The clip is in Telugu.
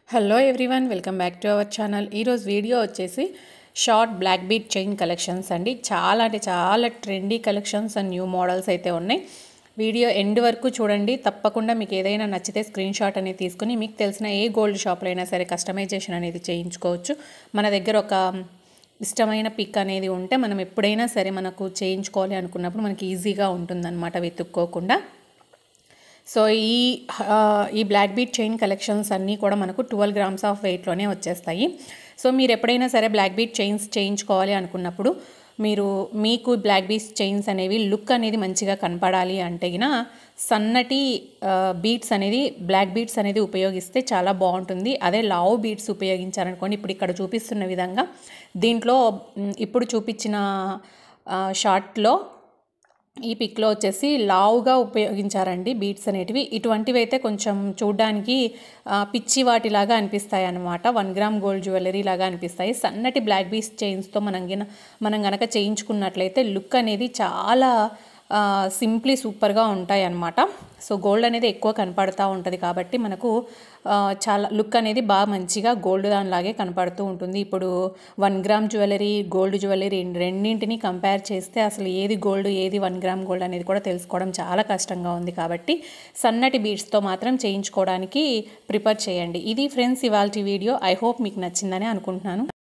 Hello everyone, welcome back to our channel. ఈరోజు వీడియో వచ్చేసి short black bead chain collections అండి. చాలా అంటే చాలా trendy collections and new models అయితే ఉన్నాయి. వీడియో ఎండ్ వరకు చూడండి. తప్పకుండా మీకు ఏదైనా నచ్చితే స్క్రీన్ షాట్ అనేది తీసుకుని మీకు తెలిసిన ఏ గోల్డ్ షాప్లో అయినా సరే కస్టమైజేషన్ అనేది చేయించుకోవచ్చు. మన దగ్గర ఒక ఇష్టమైన పిక్ అనేది ఉంటే మనం ఎప్పుడైనా సరే మనకు చేయించుకోవాలి అనుకున్నప్పుడు మనకి ఈజీగా ఉంటుందన్నమాట, వెతుక్కోకుండా. సో ఈ బ్లాక్ బీడ్ చైన్ కలెక్షన్స్ అన్నీ కూడా మనకు 12 grams ఆఫ్ వెయిట్లోనే వచ్చేస్తాయి. సో మీరు ఎప్పుడైనా సరే బ్లాక్ బీడ్ చైన్స్ చేయించుకోవాలి అనుకున్నప్పుడు మీకు బ్లాక్ బీడ్ చైన్స్ అనేవి లుక్ అనేది మంచిగా కనపడాలి అంటే సన్నటి బీడ్స్ అనేది బ్లాక్ బీడ్స్ అనేది ఉపయోగిస్తే చాలా బాగుంటుంది. అదే లావ్ బీడ్స్ ఉపయోగించారనుకోండి, ఇప్పుడు ఇక్కడ చూపిస్తున్న విధంగా దీంట్లో ఇప్పుడు చూపించిన షార్ట్లో ఈ పిక్లో వచ్చేసి లావుగా ఉపయోగించారండి బీడ్స్ అనేటివి. ఇటువంటివి అయితే కొంచెం చూడడానికి పిచ్చి వాటిలాగా అనిపిస్తాయి అన్నమాట. 1 gram గోల్డ్ జ్యువెలరీ లాగా అనిపిస్తాయి. సన్నటి బ్లాక్ బీడ్స్ చైన్స్తో మనం గనక చేయించుకున్నట్లయితే లుక్ అనేది చాలా సింప్లీ సూపర్గా ఉంటాయి అన్నమాట. సో గోల్డ్ అనేది ఎక్కువ కనపడుతూ ఉంటుంది కాబట్టి మనకు చాలా లుక్ అనేది బాగా మంచిగా గోల్డ్ దానిలాగే కనపడుతూ ఉంటుంది. ఇప్పుడు 1 gram జ్యువెలరీ, గోల్డ్ జ్యువెలరీ రెండింటిని కంపేర్ చేస్తే అసలు ఏది గోల్డ్ ఏది 1 gram గోల్డ్ అనేది కూడా తెలుసుకోవడం చాలా కష్టంగా ఉంది. కాబట్టి సన్నటి బీడ్స్తో మాత్రం చేయించుకోవడానికి ప్రిఫర్ చేయండి. ఇది ఫ్రెండ్స్ ఇవాల్టి వీడియో. ఐ హోప్ మీకు నచ్చిందని అనుకుంటున్నాను.